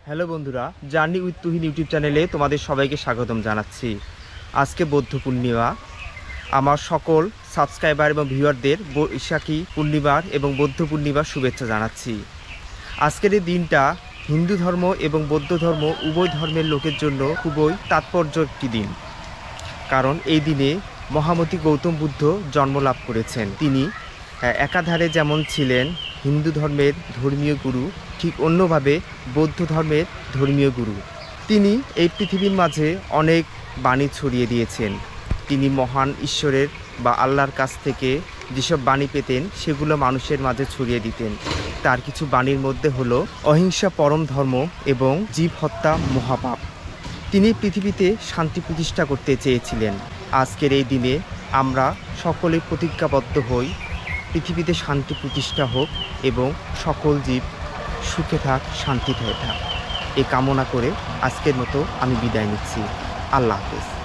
Hello বন্ধুরা, journey with Tuhin YouTube চ্যানেলে তোমাদের সবাইকে স্বাগতম জানাচ্ছি। আজকে বৌদ্ধ পূর্ণিমা। আমার সকল সাবস্ক্রাইবার এবং ভিউয়ারদের বৈশাখী পূর্ণিমার এবং বৌদ্ধ পূর্ণিমার শুভেচ্ছা জানাচ্ছি। আজকের এই দিনটা হিন্দু ধর্ম এবং বৌদ্ধ ধর্ম উভয় ধর্মের লোকের জন্য খুবই তাৎপর্য একটি দিন। কারণ এই দিনে মহামতি গৌতম বুদ্ধ জন্মলাভ করেছেন। তিনি একাধারে যেমন ছিলেন হিন্দু ধর্মের ধর্মীয় গুরু, ঠিক অন্যভাবে বৌদ্ধ ধর্মের ধর্মীয় গুরু। তিনি এই পৃথিবীর মাঝে অনেক বাণী ছড়িয়ে দিয়েছেন। তিনি মহান ঈশ্বরের বা আল্লাহর কাছ থেকে যেসব বাণী পেতেন সেগুলো মানুষের মাঝে ছড়িয়ে দিতেন। তার কিছু বাণীর মধ্যে হলো অহিংসা পরম ধর্ম এবং জীব হত্যা মহাপাপ। তিনি পৃথিবীতে শান্তি প্রতিষ্ঠা করতে চেয়েছিলেন। আজকের এই দিনে আমরা সকলে প্রতিজ্ঞাবদ্ধ হই পৃথিবীতে শান্তি প্রতিষ্ঠা হোক এবং সকল জীব সুখে থাক, শান্তিতে থাক, এ কামনা করে আজকের মতো আমি বিদায় নিচ্ছি। আল্লাহ হাফেজ।